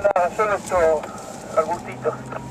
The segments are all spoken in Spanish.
Nada, solo esto al gustito.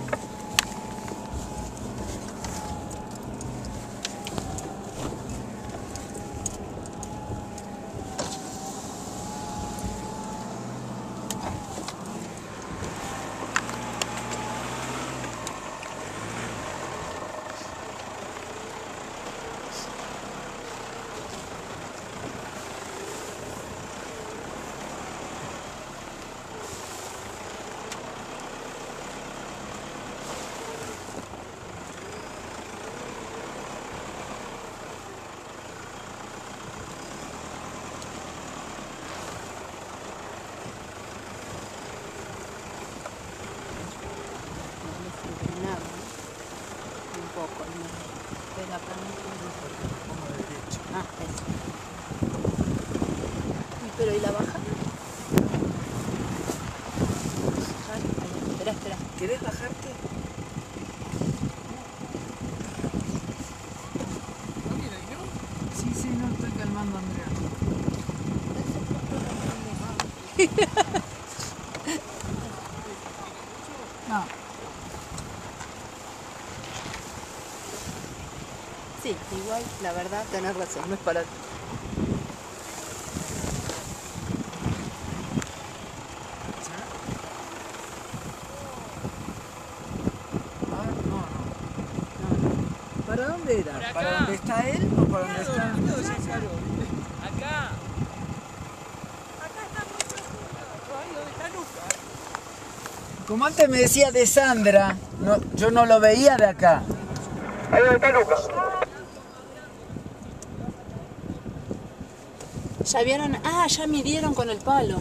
Un poco, ¿no? Pero acá como derecho. Ah, eso. Pero ¿y la baja? Espera, espera. ¿Querés bajarte? ¿No viene ahí, no? Sí, sí, no estoy calmando a Andrea. No. Sí, igual, la verdad, tenés razón, no es para ti. ¿Para dónde era? Por acá. ¿Para dónde está él o para dónde está? Acá. Acá está muy profundo. Ahí donde está Lucas. Como antes me decía de Sandra, no, yo no lo veía de acá. Ahí donde está Lucas. Ya vieron, ya midieron con el palo.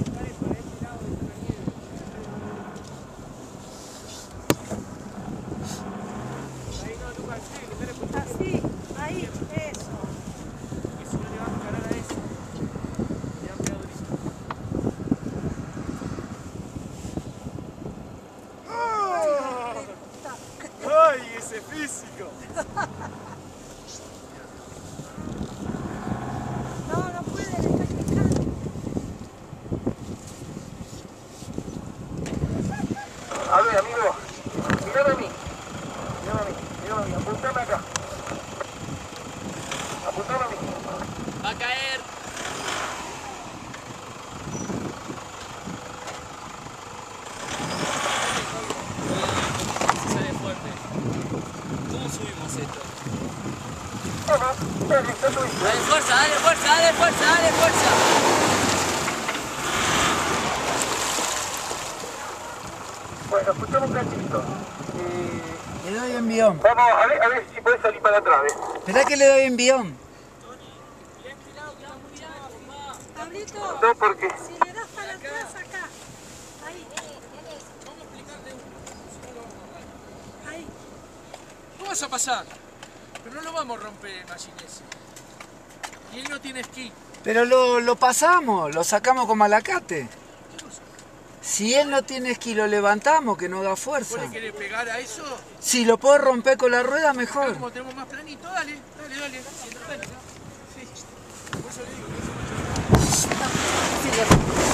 Así, ahí, eso. Y si no le vas a encarar a ese, le va a pegar durísimo. ¡Ay, ese físico! No puede, le está picando. A ver, amigo, mirame a mí. Mirame a mí, apuntame acá. Apuntame a mí. ¡Va a caer! Se sale fuerte. ¿Cómo subimos esto? Vamos, dale, está tu hijo. Dale fuerza, dale fuerza, dale fuerza, dale fuerza. Bueno, escuchamos un cachito. Le doy envión. Vamos, a ver si podés salir para atrás, ¿eh? Esperá que le doy envión. Pablito, No, porque... si le das para atrás acá. Ahí, Vamos a explicarle ahí. ¿Cómo vas a pasar? Pero no lo vamos a romper, Machinese. Y él no tiene esquí. Pero lo pasamos, lo sacamos con malacate. Si él no tiene esquí, lo levantamos, que no da fuerza. ¿Vos le querés pegar a eso? Si lo puedo romper con la rueda, mejor. Como tenemos más planito, dale. Sí. Por eso le digo, por eso